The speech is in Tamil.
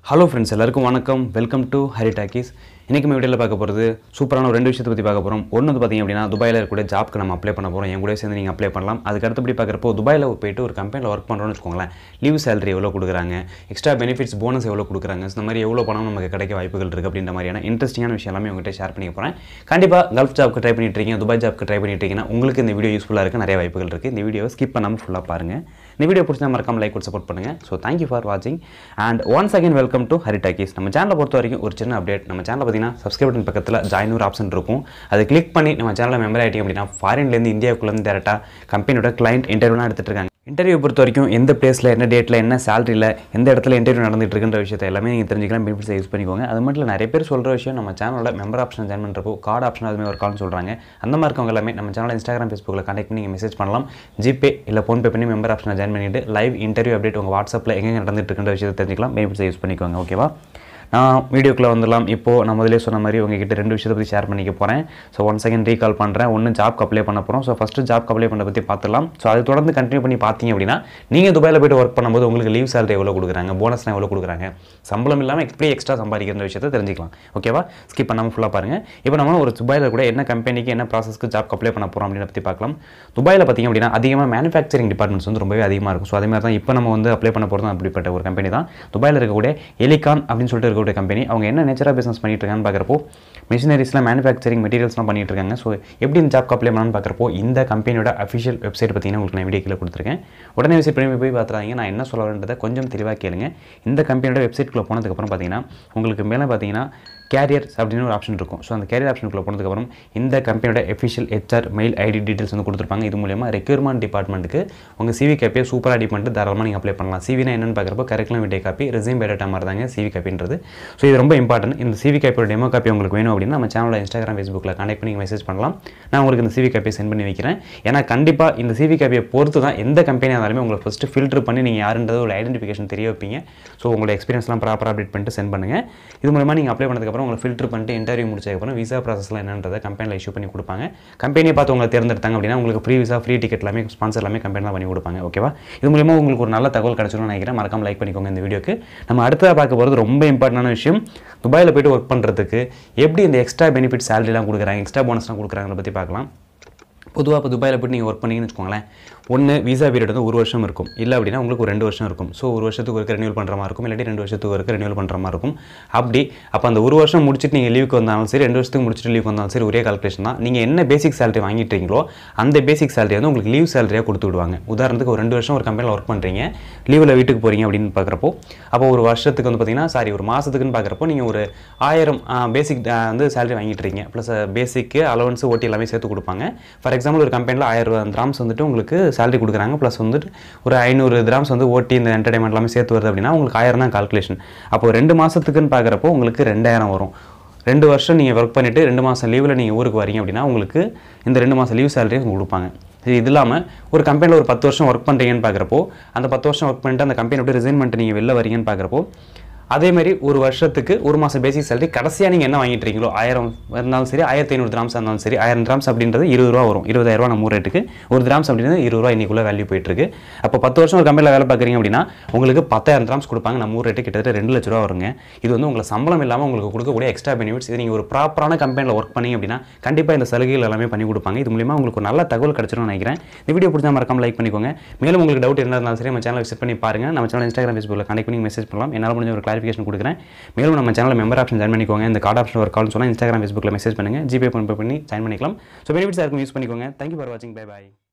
ஹலோ ஃப்ரெண்ட்ஸ், எல்லாருக்கும் வணக்கம். Welcome to Hari talkies. இன்றைக்கி நம்ம வீடியோவில் பார்க்க போகிறது சூப்பரான ஒரு 2 விஷயத்தை பற்றி பார்க்க போகிறோம். ஒன்று வந்து பார்த்திங்க அப்படின்னா, துபாயில் இருக்கக்கூடிய ஜாப்க்கு நம்ம அப்ளை பண்ண போகிறோம். என் கூட சேர்ந்து நீங்கள் அப்ளை பண்ணலாம். அதுக்கு அடுத்தபடி பார்க்குறப்போ துபாயில் போய்ட்டு ஒரு கம்பெனியில் ஒர்க் பண்ணுறோன்னு வச்சுக்கோங்களேன். லீவ் சேலரி எவ்வளோ கொடுக்குறாங்க, எக்ஸ்ட்ரா பெனிஃபிட்ஸ் போனஸ் எவ்வளோ கொடுக்குறாங்க, இந்த மாதிரி எவ்வளோ பணம் நமக்கு கிடைக்க வாய்ப்புகள் இருக்குது அப்படின்ற மாதிரியான இன்ட்ரெஸ்டிங்கான விஷயம் எல்லாமே உங்கள்கிட்ட ஷேர் பண்ணிக்க போகிறேன். கண்டிப்பாக கல்ஃப் ஜாப்க்கு ட்ரை பண்ணிட்டு இருக்கீங்க, துபாய் ஜாப்க்கு ட்ரை பண்ணிட்டு இருக்கீங்கன்னா உங்களுக்கு இந்த வீடியோ யூஸ்ஃபுல்லாக இருக்குது. நிறைய வாய்ப்புகள் இருக்குது. இந்த வீடியோவை ஸ்கிப் பண்ணாமல் ஃபுல்லாக பாருங்கள். இந்த வீடியோ பிடிச்சா மறக்காம லைக் கொடுத்து சப்போர்ட் பண்ணுங்கள். ஸோ தேங்க்யூ ஃபார் வாட்சிங் and once again welcome to Hari talkies. நம்ம சேனலை பொறுத்த வரைக்கும் ஒரு சின்ன அப்டேட். நம்ம சேனலில் பார்த்தீங்கன்னா சப்ஸ்கிரைப் பட்டன் பக்கத்தில் ஜாயின் ஒரு ஆப்ஷன் இருக்கும். அதை கிளிக் பண்ணி நம்ம சேனலில் மெம்பர் ஆகிட்டீங்க அப்படின்னா ஃபாரின்லேருந்து இந்தியாவுக்குள்ளேருந்து டேரெக்டாக கம்பெனியோட கிளைண்ட் இன்டர்வியூலாம் எடுத்துகிட்டு இருக்காங்க. இன்டர்வியூ பொறுத்த வரைக்கும் எந்த பிளேஸில், என்ன டேட்டில், என்ன சேலரியில், எந்த இடத்துல இன்டர்வியூ நடந்துட்டு இருக்குன்ற விஷயத்தை எல்லாமே நீங்கள் தெரிஞ்சிக்கலாம். பெனிஃபிட்ஸை யூஸ் பண்ணிக்கோங்க. அது மட்டும் இல்லை, நிறைய பேர் சொல்கிற விஷயம் நம்ம சேனலோட மெம்பர் ஆப்ஷன் ஜாயின் பண்ணுறப்போ கார்டு ஆப்ஷன் அதுமாதிரி ஒரு கால்னு சொல்கிறாங்க. அந்த மாதிரி இருக்கவங்க எல்லாமே நம்ம சேனல் இன்ஸ்டாகிராம், ஃபேஸ்புக்கில் கான்டெக்ட் பண்ணி நீங்கள் மெசேஜ் பண்ணலாம். ஜிபே இல்லை ஃபோன்பே பண்ணி மெம்பர் ஆப்ஷனை ஜாயின் பண்ணிவிட்டு லைவ் இன்டர்வியூ அப்டேட் உங்கள் வாட்ஸ்அப்பில் எங்கே நடந்துட்டு இருக்குன்ற விஷயத்தை தெரிஞ்சிக்கலாம். பெனிஃபிட்ஸை யூஸ் பண்ணிக்கோங்க. ஓகேவா? நான் வீடியோக்குள்ளே வந்துடலாம். இப்போது நான் முதலே சொன்ன மாதிரி உங்ககிட்ட 2 விஷயத்தை பற்றி ஷேர் பண்ணிக்க போகிறேன். ஸோ ஒன் செகண்ட் ரீகால் பண்ணுறேன். ஒன்று ஜாப்க்கு அப்ளை பண்ண போகிறோம். ஸோ ஃபஸ்ட்டு ஜாப்க்கு அப்ளை பண்ணுறத பற்றி பார்த்துலாம். ஸோ அது தொடர்ந்து கண்டினியூ பண்ணி பார்த்தீங்க அப்படின்னா, நீங்கள் துபாயில் போய்ட்டு ஒர்க் பண்ணும்போது உங்களுக்கு லீவ் சேலரி எவ்வளோ கொடுக்குறாங்க, போனஸ்லாம் எவ்வளோ கொடுக்குறாங்க, சம்பளம் இல்லாமல் எப்படி எக்ஸ்ட்ரா சம்பாதிக்கிற விஷயத்தை தெரிஞ்சிக்கலாம். ஓகேவா? ஸ்கிப் பண்ணாமல் ஃபுல்லாக பாருங்கள். இப்போ நம்ம ஒரு துபாயில் கூட என்ன கம்பெனிக்கு என்ன ப்ராசஸ்க்கு ஜாப்க்கு அப்ளை பண்ண போகிறோம் அப்படின்னு பற்றி பார்க்கலாம். துபாயில் பார்த்திங்க அப்படின்னா அதிகமாக மேனுஃபேக்சரிங் டிபார்ட்மெண்ட்ஸ் வந்து ரொம்பவே அதிகமாக இருக்கும். ஸோ அதேமாதிரி தான் இப்போ நம்ம வந்து அப்ளை பண்ண போகிறதும் அப்படிப்பட்ட ஒரு கம்பெனி தான். துபாயில் இருக்கக்கூடிய எலிகான் அப்படின்னு சொல்லிட்டு இருக்கக்கூடிய கம்பெனி. அவங்க என்ன நேச்சராக பிஸ்னஸ் பண்ணிட்டு இருக்கான்னு பார்க்குறப்போ மிஷினரிஸ்லாம் மேனுஃபேக்சரிங் மெட்டீரியல்ஸ்லாம் பண்ணிட்டு இருக்காங்க. ஸோ எப்படி இந்த ஜாப்க்கு அப்ளை பண்ணலான்னு பார்க்குறப்போ இந்த கம்பெனியோட அஃபிஷியல் வெப்சைட் பார்த்தீங்கன்னா உங்களுக்கு நான் வீடியோ கீழே கொடுத்துருக்கேன். உடனே விசிட் பண்ணி போய் பார்த்துறாங்க. நான் என்ன சொல்ல வரேன்றதை கொஞ்சம் தெளிவாக கேளுங்க. இந்த கம்பெனியோட வெப்சைட்குள்ளே போனதுக்கப்புறம் பார்த்தீங்கன்னா உங்களுக்கு மேலே பார்த்தீங்கன்னா கேரியர்ஸ் அப்படின்னு ஒரு ஆப்ஷன் இருக்கும். ஸோ அந்த கேரியர் ஆப்ஷனுக்குள்ளே போனதுக்கப்புறம் இந்த கம்பெனியோட official HR mail ID details வந்து கொடுத்துருப்பாங்க. இது மூலமாக ரெக்யூர்மெண்ட் டிபார்ட்மெண்ட்டுக்கு உங்கள் சிவி காப்பியை சூப்பராக ரெடி பண்ணிட்டு தாராளமாக நீங்கள் அப்ளை பண்ணலாம். சிவினா என்னென்னு பார்க்குறப்போ கரெக்டாக வீடியோ காப்பி, ரெஸ்யூம் பயோடேட்டா மாதிரி தாங்க சிவி காப்பின்றது. ஸோ இது ரொம்ப இம்பார்ட்டன்ட். இந்த சிவி காப்பியோட டெமோ காப்பி உங்களுக்கு வேணும் அப்படின்னா நம்ம சேனலில் இன்ஸ்டாகிராம், ஃபேஸ்புக்கில் கான்டெக்ட் பண்ணி மெசேஜ் பண்ணலாம். நான் உங்களுக்கு இந்த சிவி காப்பியை சென்ட் பண்ணி வைக்கிறேன். ஏன்னா கண்டிப்பாக இந்த சிவி காப்பியை பொறுத்து தான் எந்த கம்பெனியாக இருந்தாலுமே உங்களை ஃபஸ்ட்டு ஃபில்டர் பண்ணி நீங்கள் யாருன்றது ஒரு ஐடென்டிஃபிகேஷன் தெரிய வைப்பீங்க. ஸோ உங்களோட எக்ஸ்பீரியன்ஸ்லாம் ப்ராப்பராக அப்டேட் பண்ணிட்டு சென்ட் பண்ணுங்கள். இது மூலமாக நீங்கள் அப்ளை பண்ணதுக்கப்புறம் உங்களை ஃபில்டர் பண்ணிட்டு இன்டர்வியூ முடிச்சதுக்கப்புறம் விசா ப்ராசஸ்லாம் என்னன்றதை கம்பெனியில் இஷ்யூ பண்ணி கொடுப்பாங்க. கம்பெனியை பார்த்து உங்களை தேர்ந்தெடுத்தாங்க அப்படின்னா உங்களுக்கு ஃப்ரீ விசா, ஃப்ரீ டிக்கெட் எல்லாமே ஸ்பான்சர் எல்லாமே கம்பெனி தான் பண்ணி கொடுப்பாங்க. ஓகேவா? இது மூலமாக உங்களுக்கு ஒரு நல்ல தகவல் கிடைச்சிரும்னு நினைக்கிறேன். மறக்காம லைக் பண்ணிக்கோங்க இந்த வீடியோக்கு. நம்ம அடுத்ததாக பார்க்க போகிறது ரொம்ப இம்பார்ட்டன்டான விஷயம். துபாயில் போய்ட்டு ஒர்க் பண்ணுறதுக்கு எப்படி இந்த எக்ஸ்ட்ரா பெனிஃபிட் சேலரிலாம் கொடுக்குறாங்க, எக்ஸ்ட்ரா போனஸ்லாம் கொடுக்குறாங்கிறத பற்றி பார்க்கலாம். பொதுவாக இப்போ துபாயில் போய்ட்டு நீங்கள் ஒர்க் பண்ணிங்கன்னு வச்சுக்கோங்களேன். ஒன்று விசா பீரியட் வந்து 1 வருஷம் இருக்கும். இல்லை அப்படின்னா உங்களுக்கு ஒரு 2 வருஷம் இருக்கும். ஸோ 1 வருஷத்துக்கு ஒருக்க ரெனியூல் பண்ணுற மாதிரி இருக்கும். இல்லாட்டி 2 வருஷத்துக்கு ஒருக்க ரெனியூல் பண்ணுற மாதிரி இருக்கும். அப்போ அந்த 1 வருஷம் முடிச்சுட்டு நீங்கள் லீவுக்கு வந்தாலும் சரி, 2 வருஷத்துக்கு முடிச்சுட்டு லீவுக்கு வந்தாலும் சரி, ஒரே கால்குலேஷன் தான். நீங்கள் என்ன பேசிக் சேலரி வாங்கிட்டீங்களோ அந்த பேசிக் சேலரி வந்து உங்களுக்கு லீவ் சேலரியாக கொடுத்து விடுவாங்க. உதாரணத்துக்கு ஒரு 2 வருஷம் ஒரு கம்பெனியில் ஒர்க் பண்ணுறீங்க, லீவில் வீட்டுக்கு போகிறீங்க அப்படின்னு பார்க்குறப்போ, அப்போ ஒரு வருஷத்துக்கு வந்து பார்த்தீங்கன்னா ஒரு மாதத்துக்குன்னு பார்க்குறப்போ நீங்கள் ஒரு 1000 பேசிக் வந்து சேலரி வாங்கிட்டு இருக்கீங்க. ப்ளஸ் பேசிக்கு, அலவன்ஸு, ஓட்டி எல்லாமே சேர்த்து கொடுப்பாங்க. ஃபார் எக்ஸாம்பிள் ஒரு கம்பெனியில் 1000 திராம்ஸ் வந்துட்டு உங்களுக்கு சேலரி கொடுக்குறாங்க. ப்ளஸ் வந்துட்டு ஒரு 500 திராம்ஸ் வந்து ஓட்டி இந்த என்டர்டைன்மெண்ட் எல்லாமே சேர்த்து வருது அப்படின்னா உங்களுக்கு 1000 தான் கால்குலேஷன். அப்போ 2 மாதத்துக்குன்னு பார்க்குறப்போ உங்களுக்கு 2000 வரும். 2 வருஷம் நீங்கள் ஒர்க் பண்ணிவிட்டு 2 மாதம் லீவில் நீங்கள் ஊருக்கு வரீங்க அப்படின்னா உங்களுக்கு இந்த 2 மாதம் லீவ் சேலரி கொடுப்பாங்க. இது இல்லாமல் ஒரு கம்பெனியில் ஒரு 10 வருஷம் ஒர்க் பண்ணுறீங்கன்னு பார்க்குறப்போ அந்த 10 வருஷம் ஒர்க் பண்ணிட்டு அந்த கம்பெனி விட்டு ரிசைன் பண்ணிட்டு நீங்கள் வெளில வரீங்கன்னு பார்க்குறப்போ அதேமாதிரி ஒரு வருஷத்துக்கு 1 மாதம் பேசிக் சேலரி கடைசியாக நீங்கள் என்ன வாங்கிட்டு இருக்கீங்களோ 1000 இருந்தாலும் சரி, 1500 திராம்ஸ் இருந்தாலும் சரி, 1000 திராம்ஸ் அப்படின்றது 20 ரூபா வரும். 20000 நம்ம ரேட்டுக்கு ஒரு திராம்ஸ் அப்படின்றது 20 ரூபா இன்னைக்குள்ள வேல்யூ போயிட்டு இருக்கு. அப்போ 10 வருஷம் ஒரு கம்பெனியில் வேலை பார்க்குறீங்க அப்படின்னா உங்களுக்கு 10000 திராம்ஸ் கொடுப்பாங்க. நம்ம ரேட்டு கிட்டத்தட்ட 2 லட்ச ரூபா வருங்க. இது வந்து உங்களுக்கு சம்பளம் இல்லாமல் உங்களுக்கு கொடுக்கக்கூடிய எக்ஸ்ட்ரா பெனிஃபிட்ஸ். இது நீங்கள் ஒரு ப்ராப்பரான கம்பெனியில் ஒர்க் பண்ணீங்க அப்படின்னா கண்டிப்பாக இந்த சலுகைகள் எல்லாமே பண்ணி கொடுப்பாங்க. இது மூலியமாக உங்களுக்கு ஒரு நல்ல தகவல் கிடைச்சிரும்னு நினைக்கிறேன். இந்த வீடியோ பிடிச்சா மறக்காம லைக் பண்ணிக்கோங்க. மேலும் உங்களுக்கு டவுட் இருந்தாலும் சரி நம்ம சேனலை விசிட் பண்ணி பாருங்கள். நம்ம சேனல் இன்ஸ்டாகிராம், ஃபேஸ்புக்கில் கான்டெக்ட் பண்ணி மெசேஜ் பண்ணலாம். என்னால் முடிஞ்ச ஒரு கிளாரிஃபிகேஷன் கொடுக்குறேன். மேலும் நம்ம சேனலில் மெம்பர் ஆப்ஷன் ஜாயின் பண்ணிக்கோங்க. இந்த கார்டு ஆப்ஷன் ஒரு கால்னு சொன்னால் இன்ஸ்டாகிராம், ஃபேஸ்புக்கில் மெசேஜ் பண்ணுங்கள். ஜிபே பண்ணி ஜாயின் பண்ணிக்கலாம். ஸோ பெனிஃபிட்ஸ் யாருக்கும் யூஸ் பண்ணிக்கோங்க. தேங்க்யூ ஃபார் வாட்சிங். பை பாய்.